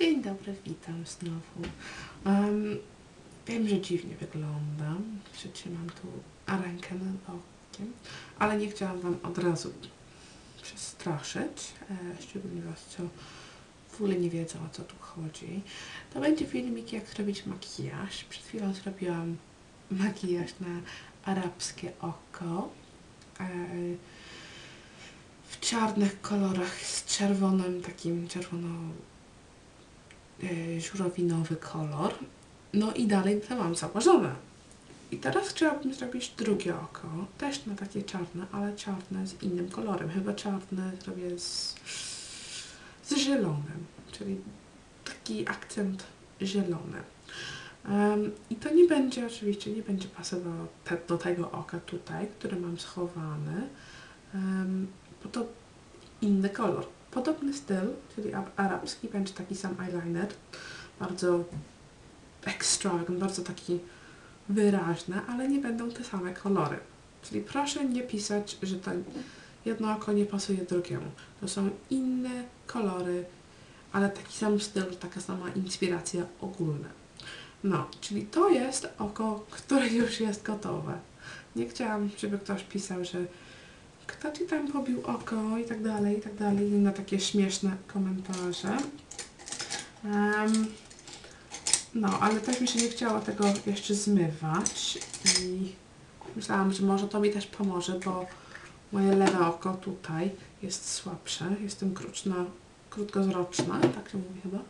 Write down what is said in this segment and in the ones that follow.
Dzień dobry, witam znowu. Wiem, że dziwnie wyglądam, że trzymam tu rękę nad okiem, ale nie chciałam Wam od razu przestraszyć, szczególnie Was, co w ogóle nie wiedzą, o co tu chodzi. To będzie filmik, jak zrobić makijaż. Przed chwilą zrobiłam makijaż na arabskie oko w czarnych kolorach z czerwonym, takim żurawinowy kolor. No i dalej to mam założone. I teraz chciałabym zrobić drugie oko, też na takie czarne, ale czarne z innym kolorem. Chyba czarne zrobię z zielonym, czyli taki akcent zielony. I to nie będzie, oczywiście nie będzie pasowało do tego oka tutaj, które mam schowane, bo to inny kolor. Podobny styl, czyli arabski, będzie taki sam eyeliner, bardzo extravagant, bardzo taki wyraźny, ale nie będą te same kolory. Czyli proszę nie pisać, że to jedno oko nie pasuje drugiemu. To są inne kolory, ale taki sam styl, taka sama inspiracja ogólna. No, czyli to jest oko, które już jest gotowe. Nie chciałam, żeby ktoś pisał, że kto ci tam pobił oko i tak dalej, na takie śmieszne komentarze. No, ale też mi się nie chciało tego jeszcze zmywać i myślałam, że może to mi też pomoże, bo moje lewe oko tutaj jest słabsze, jestem krótkowzroczna, tak się mówi chyba.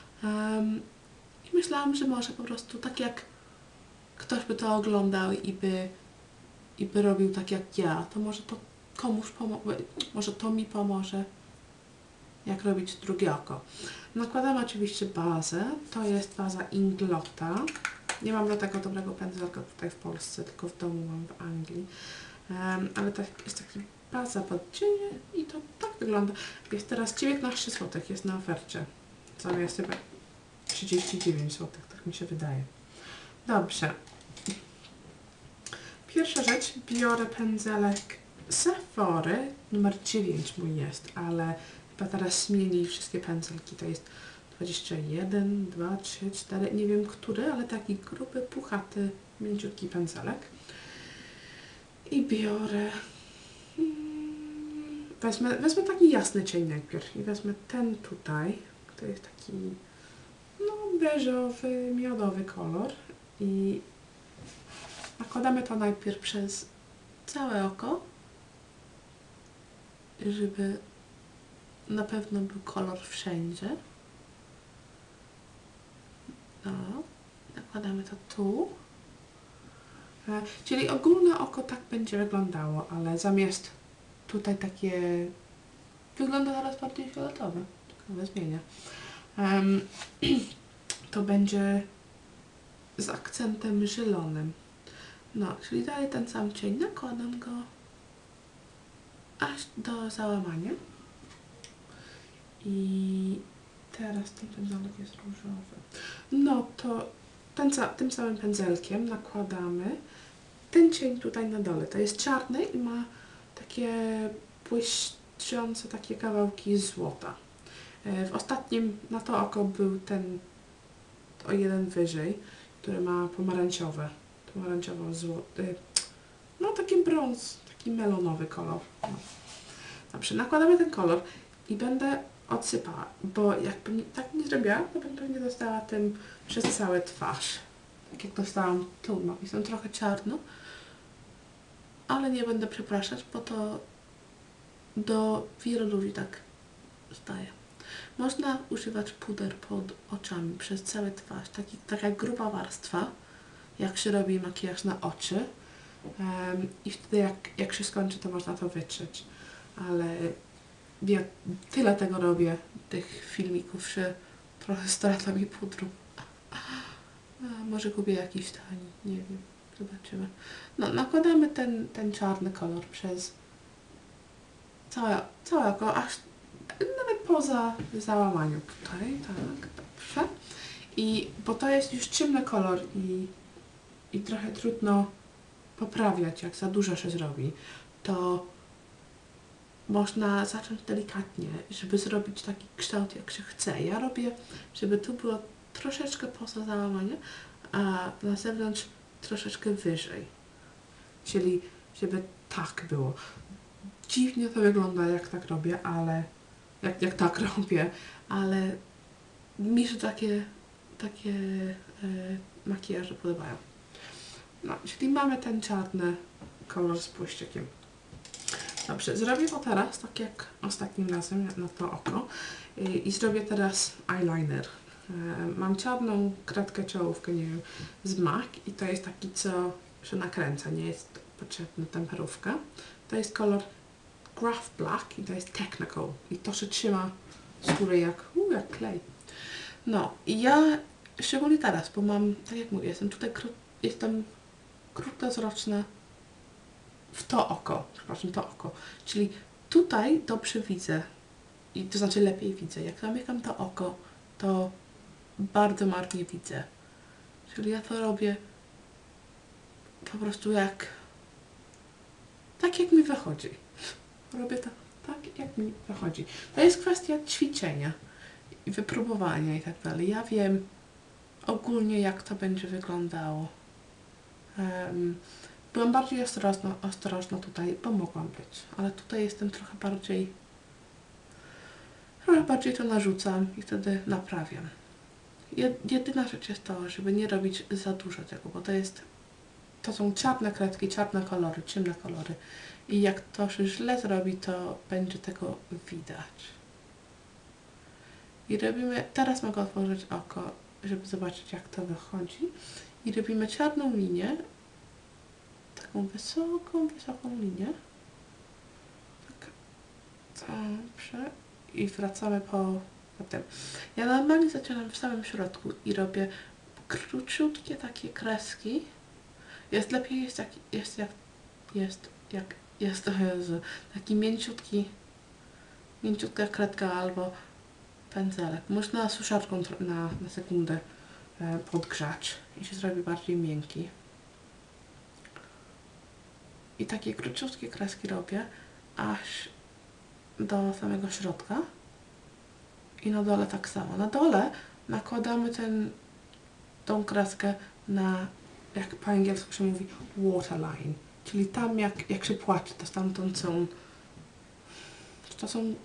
I myślałam, że może po prostu tak jak ktoś by to oglądał i by robił tak jak ja, to może to komuś może to mi pomoże, jak robić drugie oko. Nakładam oczywiście bazę, to jest baza Inglota. Nie mam do tego dobrego pędzelka tutaj w Polsce, tylko w domu mam w Anglii. Ale to jest taka baza pod cienie i to tak wygląda. Jest teraz 19 zł, jest na ofercie. Zamiast chyba 39 zł, tak mi się wydaje. Dobrze. Pierwsza rzecz, biorę pędzelek Sephory, numer 9 mój jest, ale chyba teraz zmienili wszystkie pędzelki, to jest 21, 2, 3, 4, nie wiem który, ale taki gruby, puchaty, mięciutki pędzelek. I biorę, wezmę taki jasny cień najpierw i wezmę ten tutaj, to jest taki beżowy, miodowy kolor i nakładamy to najpierw przez całe oko, żeby na pewno był kolor wszędzie. No, nakładamy to tu. Czyli ogólne oko tak będzie wyglądało, ale zamiast tutaj takie wygląda teraz bardziej fioletowe, tylko zmienia. To będzie z akcentem zielonym. No, czyli dalej ten sam cień, nakładam go aż do załamania. I teraz ten pędzelek jest różowy. No to tym samym pędzelkiem nakładamy ten cień tutaj na dole. To jest czarny i ma takie błyszczące takie kawałki złota. W ostatnim na to oko był ten o jeden wyżej, który ma pomarańczowo-złoty, no taki brąz, taki melonowy kolor. No. Dobrze, nakładamy ten kolor i będę odsypała, bo jakbym tak nie zrobiła, to bym pewnie dostała tym przez całą twarz. Tak jak dostałam tu, jestem trochę czarno, ale nie będę przepraszać, bo to do wielu ludzi tak staje. Można używać puder pod oczami przez całą twarz, taka gruba warstwa, jak się robi makijaż na oczy. I wtedy jak się skończy, to można to wytrzeć. Ale ja tyle tego robię, tych filmików, że trochę strata mi pudru. Może kupię jakiś tani, nie wiem, zobaczymy. No, nakładamy ten czarny kolor przez całe oko, aż nawet poza załamaniem tutaj, tak, dobrze. Bo to jest już ciemny kolor i trochę trudno poprawiać, jak za dużo się zrobi, to można zacząć delikatnie, żeby zrobić taki kształt, jak się chce. Ja robię, żeby tu było troszeczkę poza załamanie, a na zewnątrz troszeczkę wyżej. Czyli żeby tak było. Dziwnie to wygląda, jak tak robię, ale jak tak robię, ale mi się takie makijaże podobają. No, czyli mamy ten czarny kolor z błyszczykiem. Dobrze, zrobię to teraz, tak jak ostatnim razem, na to oko. I zrobię teraz eyeliner. Mam czarną kredkę czołówkę, nie wiem, z MAC i to jest taki, co się nakręca, nie jest potrzebna temperówka. To jest kolor Graph Black i to jest Technical i to się trzyma skórę jak klej. No i ja, szczególnie teraz, bo mam, tak jak mówię, jestem krótkowzroczna w to oko, czyli tutaj dobrze widzę, i to znaczy lepiej widzę. Jak zamykam to oko, to bardzo marnie widzę. Czyli ja to robię po prostu tak jak mi wychodzi. Robię to tak jak mi wychodzi. To jest kwestia ćwiczenia i wypróbowania i tak dalej. Ja wiem ogólnie, jak to będzie wyglądało. Byłam bardziej ostrożna tutaj, bo mogłam być, ale tutaj jestem trochę bardziej to narzucam i wtedy naprawiam. Jedyna rzecz jest to, żeby nie robić za dużo tego, bo to są czarne kredki, czarne kolory, ciemne kolory i jak to się źle zrobi, to będzie tego widać. I teraz mogę otworzyć oko, żeby zobaczyć, jak to wychodzi i robimy czarną linię, taką wysoką linię. Tak, dobrze. I wracamy po tym. Ja normalnie zaczynam w samym środku i robię króciutkie takie kreski. Jest lepiej jest taki mięciutka kredka albo pędzelek. Można suszarką na sekundę podgrzać i się zrobi bardziej miękki. I takie króciutkie kreski robię aż do samego środka i na dole tak samo. Na dole nakładamy tą kreskę na, jak po angielsku się mówi, waterline, czyli tam jak się płacze, to stamtąd są, czy to są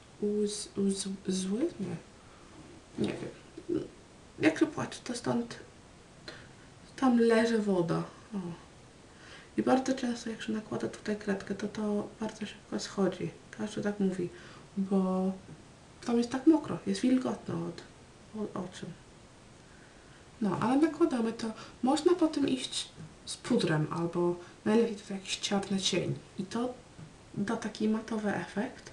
zły? Nie wiem. Jak się płacze, to stąd tam leży woda. O. I bardzo często jak się nakłada tutaj kredkę, to bardzo szybko schodzi. Każdy tak mówi, bo tam jest tak mokro, jest wilgotno od oczu. No, ale nakładamy to. Można potem iść z pudrem, albo najlepiej to jakiś czarny cień. I to da taki matowy efekt.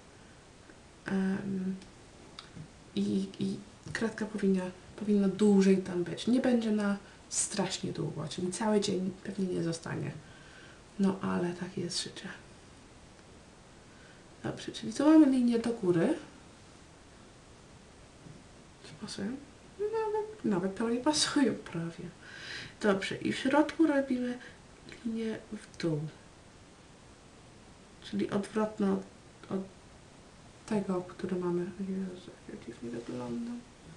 I kredka powinna dłużej tam być. Nie będzie na strasznie długo, czyli cały dzień pewnie nie zostanie. No, ale takie jest życie. Dobrze, czyli tu mamy linię do góry. Czy pasują? Nawet prawie pasują, prawie. Dobrze, i w środku robimy linię w dół. Czyli odwrotną od tego, który mamy. Jezu, jak dziwnie wygląda.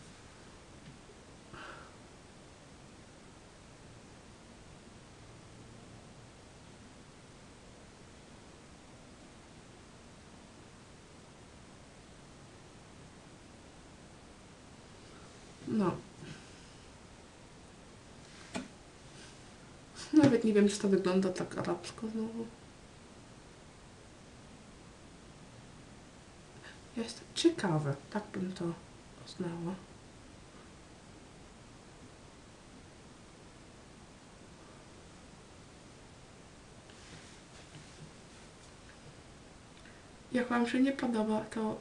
No. Nawet nie wiem, czy to wygląda tak arabsko znowu. Jest ciekawe, tak bym to uznała. Jak Wam się nie podoba, to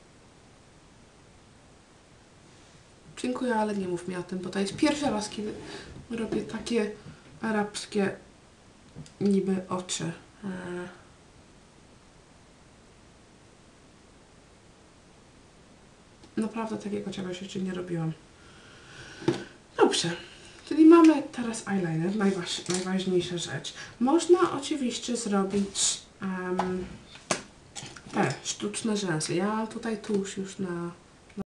dziękuję, ale nie mów mi o tym, bo to jest pierwszy raz, kiedy robię takie arabskie niby oczy. Naprawdę takiego czegoś jeszcze nie robiłam. Dobrze, czyli mamy teraz eyeliner, najważniejsza rzecz. Można oczywiście zrobić Te sztuczne rzęsy. Ja mam tutaj tusz już na